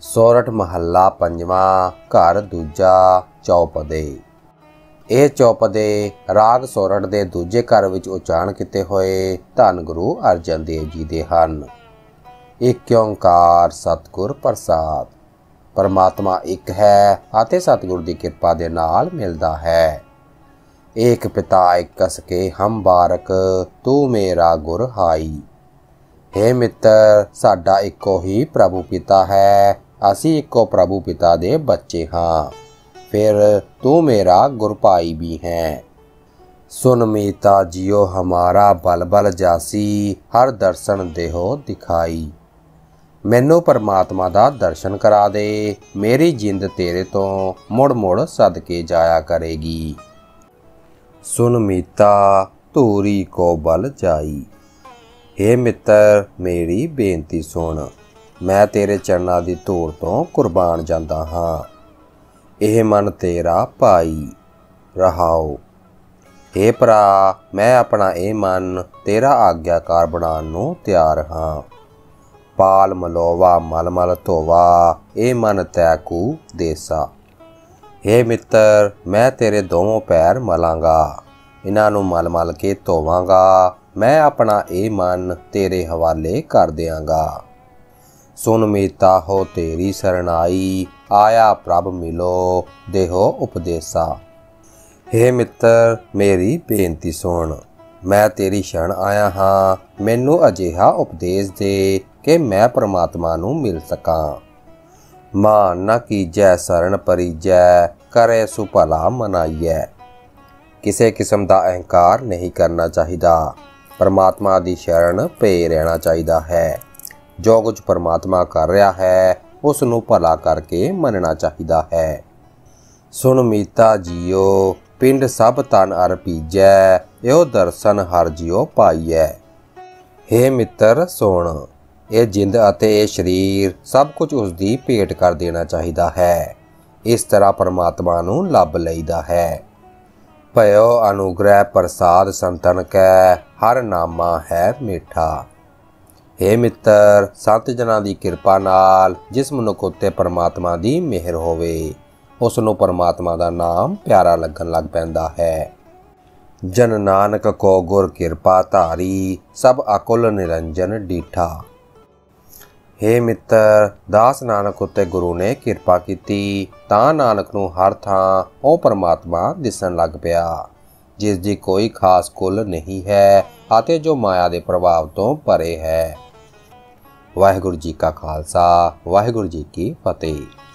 सोरठ महला पंजवा घर दूजा चौपदे। ਇਹ ਚੌਪਦੇ ਰਾਗ ਸੋਰਠ ਦੇ ਦੂਜੇ ਘਰ ਵਿੱਚ ਉਚਾਰਨ ਕੀਤੇ ਹੋਏ ਧੰਨ ਗੁਰੂ ਅਰਜਨ ਦੇਵ ਜੀ ਦੇ ਹਨ। ਇੱਕ ਓਂਕਾਰ ਸਤਿਗੁਰ ਪ੍ਰਸਾਦ। ਪਰਮਾਤਮਾ ਇੱਕ ਹੈ ਅਤੇ ਸਤਿਗੁਰ ਦੀ ਕਿਰਪਾ ਦੇ ਨਾਲ ਮਿਲਦਾ ਹੈ। ਏਕ ਪਿਤਾ ਇਕਸ ਕੇ ਹਮ ਬਾਰਕ ਤੂੰ ਮੇਰਾ ਗੁਰ ਹਾਈ। हे ਮਿੱਤਰ, ਸਾਡਾ ਇੱਕੋ ਹੀ ਪ੍ਰਭੂ ਪਿਤਾ ਹੈ। ਅਸੀਂ ਇੱਕੋ ਪ੍ਰਭੂ ਪਿਤਾ ਦੇ ਬੱਚੇ ਹਾਂ। फिर तू मेरा गुर भाई भी है। सुन मीता जियो हमारा बल बल जासी, हर दर्शन देहो दिखाई। मैनू परमात्मा दा दर्शन करा दे, मेरी जिंद तेरे तो मुड़ मुड़ सदके जाया करेगी। सुन मीता धूरी को बल जाई। हे मित्र, मेरी बेनती सुन, मैं तेरे चरना दी धूड़ तो कुर्बान जांदा हाँ। ਇਹ ਮਨ ਤੇਰਾ ਭਾਈ ਰਹਾਓ। हे ਭਰਾ, ਮੈਂ ਆਪਣਾ ਇਹ ਮਨ ਤੇਰਾ ਆਗਿਆਕਾਰ ਬਣਾਉਣ ਨੂੰ ਤਿਆਰ ਹਾਂ। ਪਾਲ ਮਲੋਵਾ ਮਲ ਮਲ ਧੋਵਾ, ਇਹ ਮਨ ਤੈਕੂ ਦੇਸਾ। हे ਮਿੱਤਰ, ਮੈਂ ਤੇਰੇ ਦੋਵੇਂ ਪੈਰ ਮਲਾਂਗਾ, ਇਹਨਾਂ ਨੂੰ ਮਲ ਮਲ ਕੇ ਧੋਵਾਂਗਾ। ਮੈਂ ਆਪਣਾ ਇਹ ਮਨ ਤੇਰੇ ਹਵਾਲੇ ਕਰ ਦਿਆਂਗਾ। सुन मीता हो तेरी शरणाई, आया प्रभ मिलो देहो उपदेसा। हे मित्र, मेरी बेनती सुन, मैं तेरी शरण आया हाँ। मैनू अजिहा उपदेश दे कि मैं परमात्मा नू मिल सकां। मान न कीजै शरण परिजै, करे सु भला मनाइयै। किसी किस्म का अहंकार नहीं करना चाहिए। परमात्मा की शरण पे रहना चाहिए है। जो कुछ परमात्मा कर रहा है उस नूं भला करके मनना चाहिए है। सुन मीता जियो, पिंड सब तन अर पीजै, यो दर्शन हर जियो पाइयै। हे मित्र सुन, ये जिंद अते ये शरीर सब कुछ उसकी भेंट कर देना चाहिए है। इस तरह परमात्मा नूं लभ लईदा है। भयो अनुग्रह प्रसाद संतन कै, हर नामा है मीठा। हे मित्र, संत जनां दी किरपा नाल जिस मनुख उत्ते परमात्मा दी मेहर होवे, उस नूं परमात्मा दा नाम प्यारा लगन लग पैंदा है। जन नानक को गुर किरपा धारी, सब अकुल निरंजन डीठा। हे मित्र, दास नानक उत्ते गुरु ने किरपा कीती, तां नानक नूं हर थां ओ परमात्मा दिसन लग पिया, जिस दी कोई खास कुल नहीं है आते जो माया दे प्रभाव तो परे है। वाहिगुरू जी का खालसा, वाहिगुरू जी की फतेह।